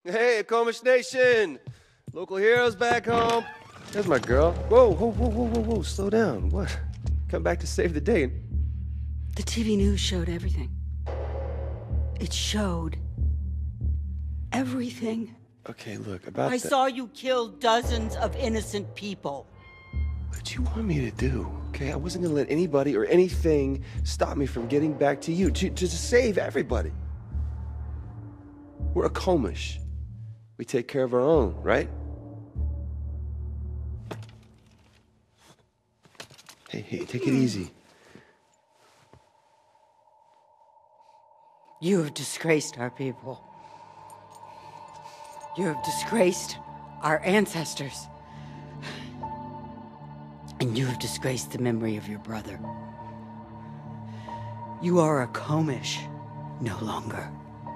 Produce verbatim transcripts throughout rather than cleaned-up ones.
Hey, 𝐈𝐧𝐼 Nation! Local heroes back home. There's my girl. Whoa, whoa, whoa, whoa, whoa, whoa, slow down. What? Come back to save the day. The T V news showed everything. It showed everything. Okay, look, about I that. saw you kill dozens of innocent people. What do you want me to do? Okay, I wasn't gonna let anybody or anything stop me from getting back to you, to, to save everybody. We're 𝐈𝐧𝐼. We take care of our own, right? Hey, hey, take it easy. You have disgraced our people. You have disgraced our ancestors. And you have disgraced the memory of your brother. You are 𝐈𝐧𝐼 no longer.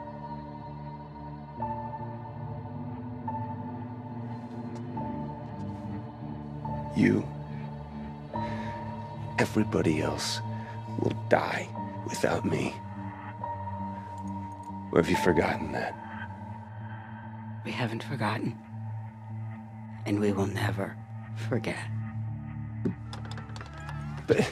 You, everybody else, will die without me. Or have you forgotten that? We haven't forgotten. And we will never forget. But...